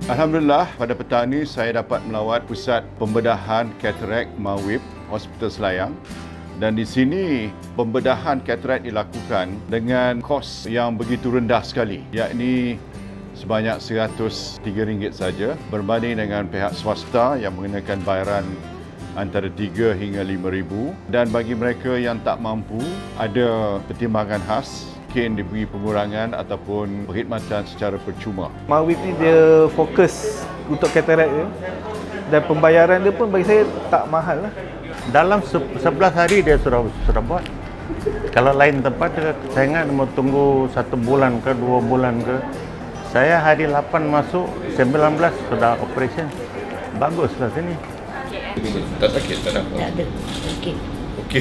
Alhamdulillah, pada petang ini saya dapat melawat Pusat Pembedahan Katarak Mawib, Hospital Selayang. Dan di sini pembedahan katarak dilakukan dengan kos yang begitu rendah sekali, yakni sebanyak RM103 saja berbanding dengan pihak swasta yang mengenakan bayaran antara RM3 hingga RM5,000. Dan bagi mereka yang tak mampu, ada pertimbangan khas, mungkin diberi pengurangan ataupun perkhidmatan secara percuma. Mawib ni dia fokus untuk katarak dia, dan pembayaran dia pun bagi saya tak mahal lah. Dalam 11 hari dia sudah buat. Kalau lain tempat saya ingat mau tunggu 1 bulan ke 2 bulan ke. Saya hari 8 masuk, 19 sudah operation. Baguslah sini. Tak sakit, tak ada apa? Tak ada. Okey. Okey.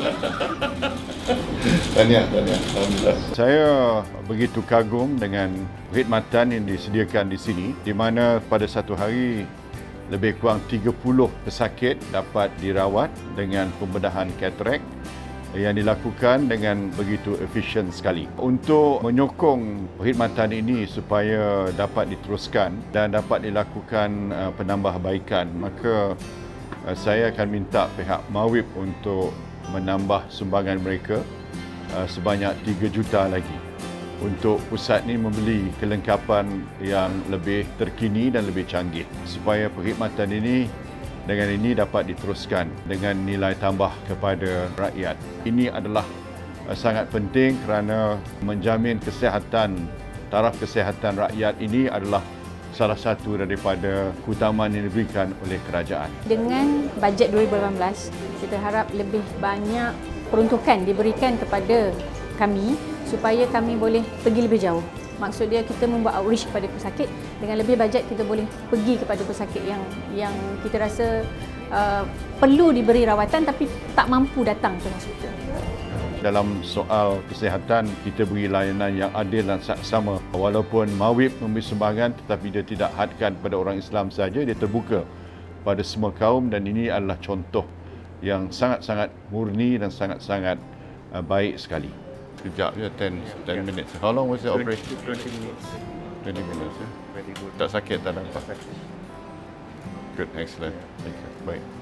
Tahniah. Alhamdulillah. Saya begitu kagum dengan perkhidmatan yang disediakan di sini, di mana pada satu hari lebih kurang 30 pesakit dapat dirawat dengan pembedahan katarak yang dilakukan dengan begitu efisien sekali. Untuk menyokong perkhidmatan ini supaya dapat diteruskan dan dapat dilakukan penambahbaikan, maka saya akan minta pihak Mawib untuk menambah sumbangan mereka sebanyak 3 juta lagi untuk pusat ini membeli kelengkapan yang lebih terkini dan lebih canggih supaya perkhidmatan ini dengan ini dapat diteruskan dengan nilai tambah kepada rakyat. Ini adalah sangat penting kerana menjamin kesihatan, taraf kesihatan rakyat ini adalah salah satu daripada keutamaan yang diberikan oleh kerajaan. Dengan bajet 2018, kita harap lebih banyak peruntukan diberikan kepada kami supaya kami boleh pergi lebih jauh. Maksud dia kita membuat outreach kepada pesakit, dengan lebih bajet kita boleh pergi kepada pesakit yang kita rasa perlu diberi rawatan tapi tak mampu datang ke hospital. Dalam soal kesihatan, kita beri layanan yang adil dan saksama. Walaupun Mawib memberi sumbangan tetapi dia tidak hadkan pada orang Islam saja, dia terbuka pada semua kaum, dan ini adalah contoh yang sangat-sangat murni dan sangat-sangat baik sekali. Sekejap je, 10 minutes. How long was the operation? 20 minutes. 20 minutes. Very good. Tak sakit, tak nampak? Good, excellent. Thank you. Baik.